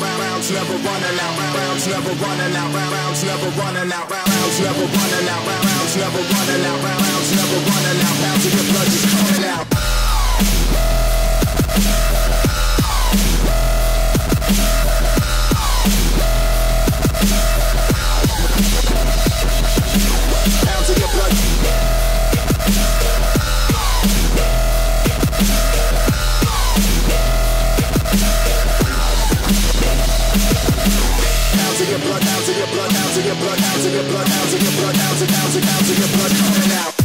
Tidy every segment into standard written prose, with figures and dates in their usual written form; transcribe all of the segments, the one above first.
rounds never running out, rounds never running out, rounds never running out, rounds never running out, rounds never running out, rounds never running out, rounds of your blood just coming out. Pounds of your blood. Pounds of your blood, pounds of your blood, pounds of your blood, pounds of your blood, pounds of your blood, pounds of your blood coming out.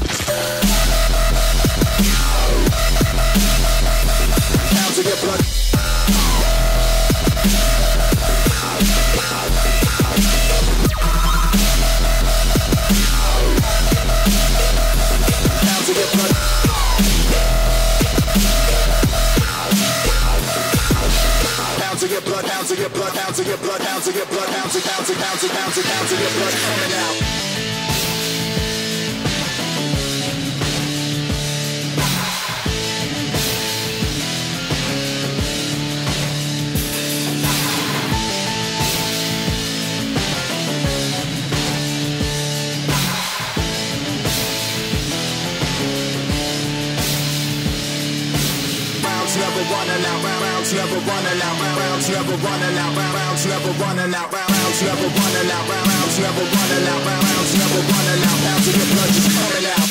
Pounds of your blood. Pounds of your blood. Pounds of your blood, pounds of your blood, pounds of your blood, pounds of your blood, pounds of your blood coming out. Never running out, rounds never running out, rounds never running out, rounds never running out, rounds never running out, rounds never running out, rounds never running out, pounds of your blood just coming out.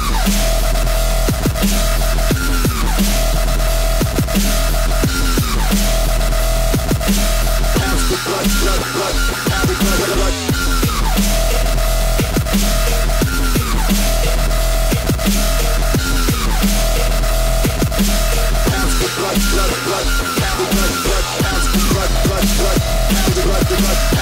Pounds of blood, blood, blood, pounds of blood, blood. Blood, blood, blood, pound of blood, blood, pounds of blood, blood, blood, pound of blood, blood.